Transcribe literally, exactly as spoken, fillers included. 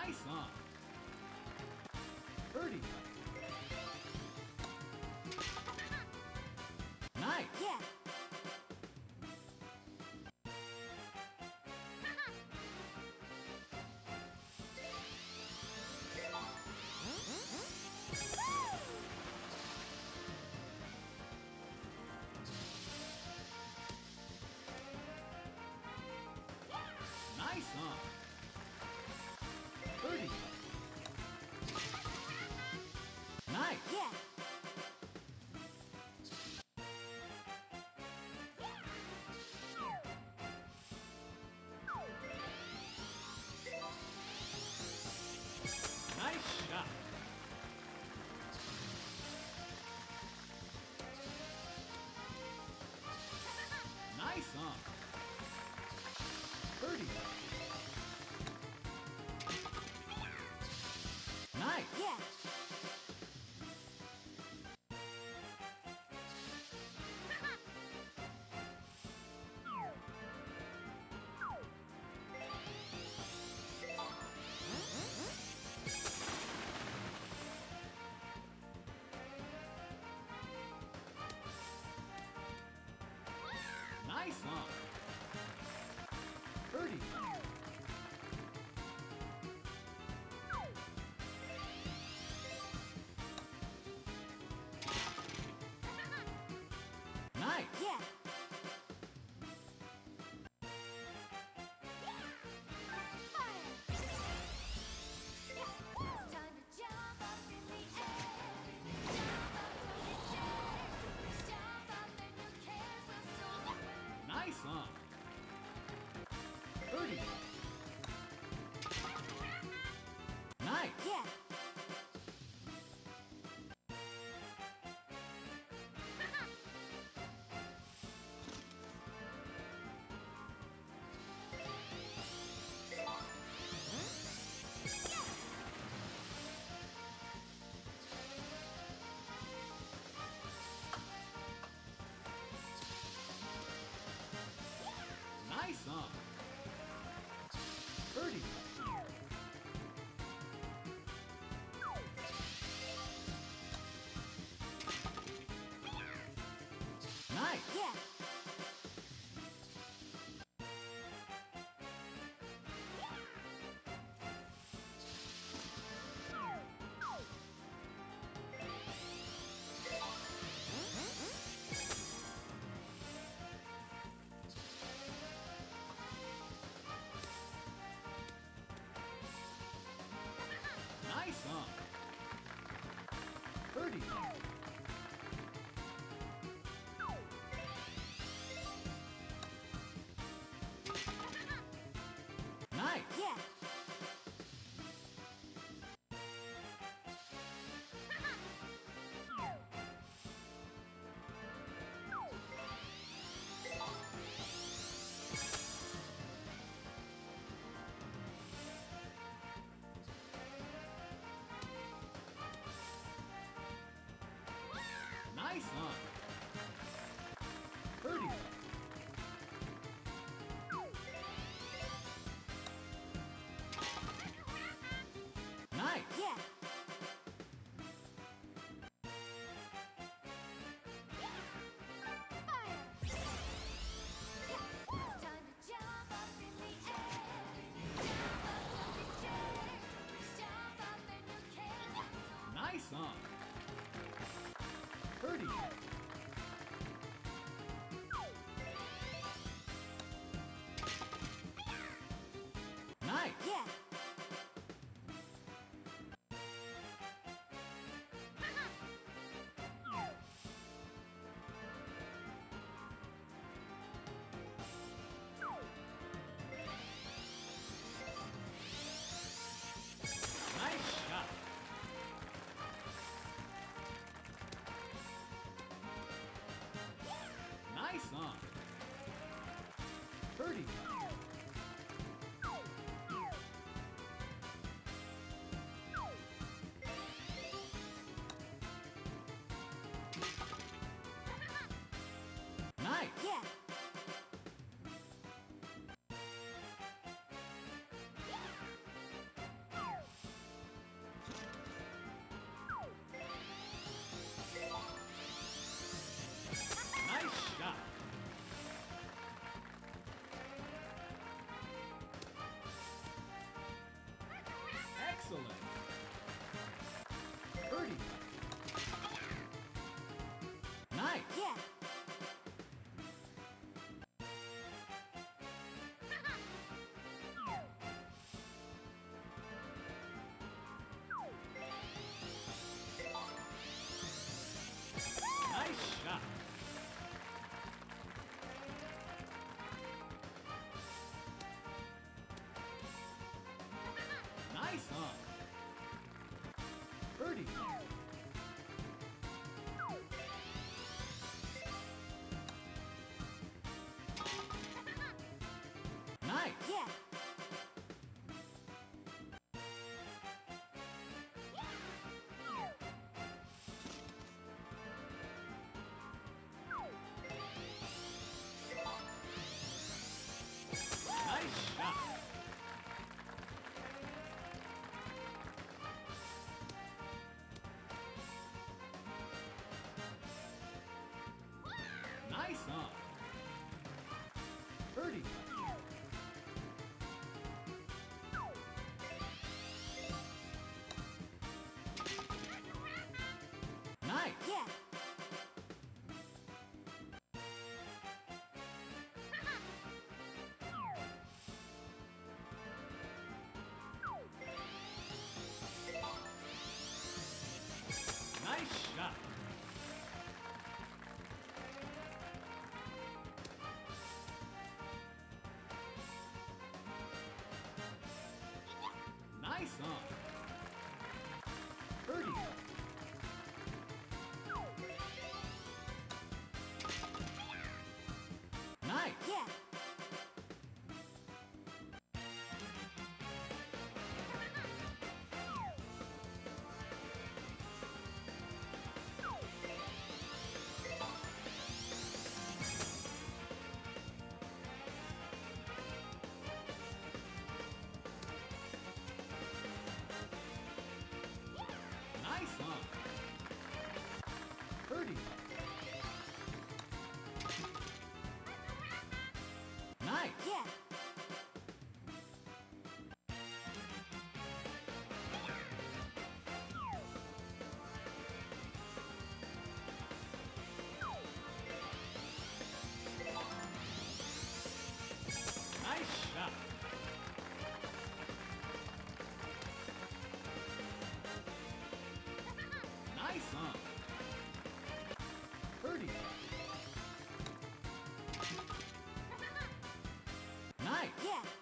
Nice on. Birdie. Nice. Yeah. Nice on. Birdie. Nice. Yeah. Nice shot. Nice on. Birdie. Nice. Yeah. Nice on. Birdie. Nice. Yeah. It's time to jump up in the air. Jump up, don't be scared. Jump up and your cares will soar away. Nice on. Birdie. Nice. Yeah. Nice on. Birdie. Nice. Yeah. Nice on. Birdie. Nice. Yeah. Nice on. Birdie. Nice. Yeah. Fire. It's time to jump up in the air. Jump up, don't be scared. Jump up and your cares will soar. Nice on. Birdie. Nice. Yeah. Nice shot. Nice on. Birdie. Birdie. Nice. Yeah. Nice shot. Nice on. Birdie. Nice. Yeah. Nice shot. Nice on. Birdie. Nice. Yeah. Nice shot. Nice on. Birdie. Nice. Yeah. Nice on. Birdie. Nice. Yeah. Nice shot. Nice on. Birdie. Nice. Yeah.